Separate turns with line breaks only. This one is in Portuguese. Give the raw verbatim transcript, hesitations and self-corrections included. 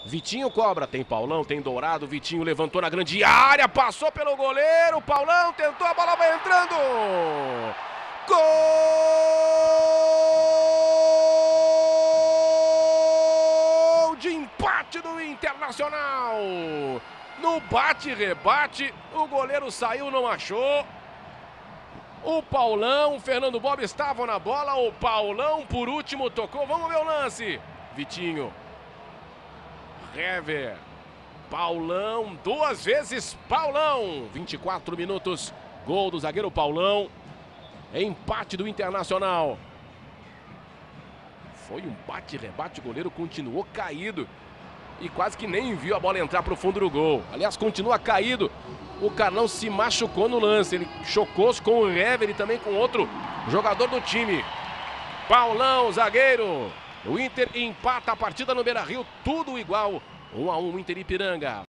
Vitinho cobra, tem Paulão, tem Dourado, Vitinho levantou na grande área, passou pelo goleiro, Paulão tentou, a bola vai entrando! Gol de empate do Internacional! No bate-rebate, o goleiro saiu, não achou. O Paulão, o Fernando Bob estavam na bola, o Paulão por último tocou, vamos ver o lance. Vitinho. Hever, Paulão, duas vezes Paulão, vinte e quatro minutos, gol do zagueiro Paulão, empate do Internacional. Foi um bate-rebate, o goleiro continuou caído e quase que nem viu a bola entrar para o fundo do gol. Aliás, continua caído, o Carlão se machucou no lance, ele chocou-se com o Hever e também com outro jogador do time. Paulão, zagueiro. O Inter empata a partida no Beira-Rio, tudo igual, um a um, Inter e Ipiranga.